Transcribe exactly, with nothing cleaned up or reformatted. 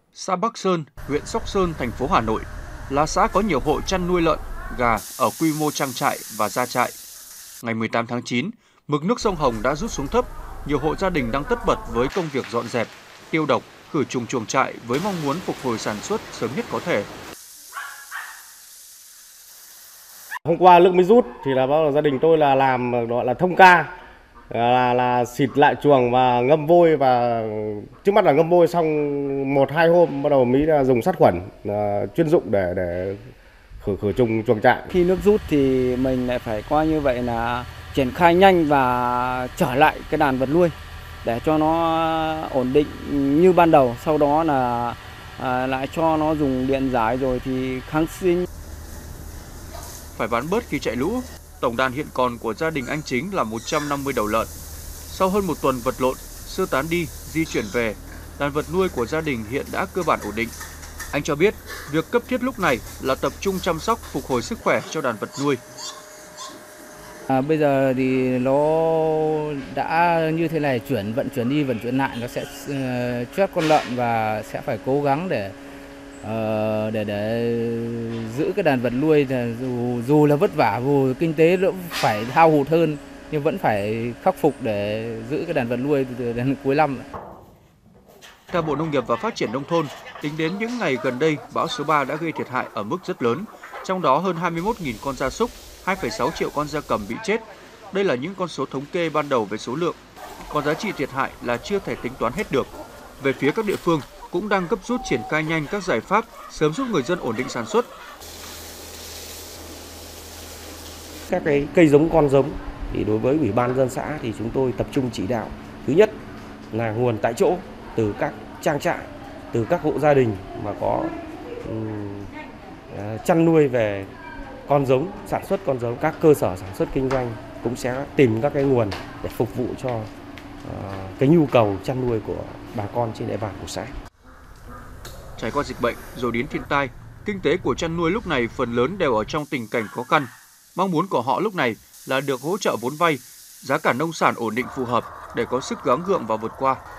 Xã Bắc Sơn, huyện Sóc Sơn, thành phố Hà Nội là xã có nhiều hộ chăn nuôi lợn, gà ở quy mô trang trại và gia trại. Ngày mười tám tháng chín, mực nước sông Hồng đã rút xuống thấp, nhiều hộ gia đình đang tất bật với công việc dọn dẹp, tiêu độc, khử trùng chuồng trại với mong muốn phục hồi sản xuất sớm nhất có thể. Hôm qua nước mới rút thì là bao giờ gia đình tôi là làm gọi là thông ca, là là xịt lại chuồng và ngâm vôi, và trước mắt là ngâm vôi xong một hai hôm bắt đầu mới là dùng sát khuẩn chuyên dụng để để khử khử trùng chuồng trại. Khi nước rút thì mình lại phải coi như vậy là triển khai nhanh và trở lại cái đàn vật nuôi để cho nó ổn định như ban đầu, sau đó là à, lại cho nó dùng điện giải rồi thì kháng sinh. Phải bán bớt khi chạy lũ, tổng đàn hiện còn của gia đình anh Chính là một trăm năm mươi đầu lợn. Sau hơn một tuần vật lộn, sơ tán đi, di chuyển về, đàn vật nuôi của gia đình hiện đã cơ bản ổn định. Anh cho biết, việc cấp thiết lúc này là tập trung chăm sóc phục hồi sức khỏe cho đàn vật nuôi. À, bây giờ thì nó đã như thế này, chuyển vận chuyển đi vận chuyển lại, nó sẽ uh, chết con lợn và sẽ phải cố gắng để uh, để để giữ cái đàn vật nuôi, dù dù là vất vả, dù kinh tế nó phải hao hụt hơn nhưng vẫn phải khắc phục để giữ cái đàn vật nuôi từ đến cuối năm. Theo Bộ Nông nghiệp và Phát triển Nông thôn, tính đến những ngày gần đây, bão số ba đã gây thiệt hại ở mức rất lớn, trong đó hơn hai mươi mốt nghìn con gia súc, hai phẩy sáu triệu con gia cầm bị chết. Đây là những con số thống kê ban đầu về số lượng, còn giá trị thiệt hại là chưa thể tính toán hết được. Về phía các địa phương cũng đang gấp rút triển khai nhanh các giải pháp sớm giúp người dân ổn định sản xuất. Các cái cây giống, con giống thì đối với Ủy ban nhân dân xã thì chúng tôi tập trung chỉ đạo. Thứ nhất là nguồn tại chỗ từ các trang trại, từ các hộ gia đình mà có um, chăn nuôi về con giống, sản xuất con giống, các cơ sở sản xuất kinh doanh cũng sẽ tìm các cái nguồn để phục vụ cho uh, cái nhu cầu chăn nuôi của bà con trên địa bàn của xã. Trải qua dịch bệnh rồi đến thiên tai, kinh tế của chăn nuôi lúc này phần lớn đều ở trong tình cảnh khó khăn. Mong muốn của họ lúc này là được hỗ trợ vốn vay, giá cả nông sản ổn định phù hợp để có sức gắng gượng và vượt qua.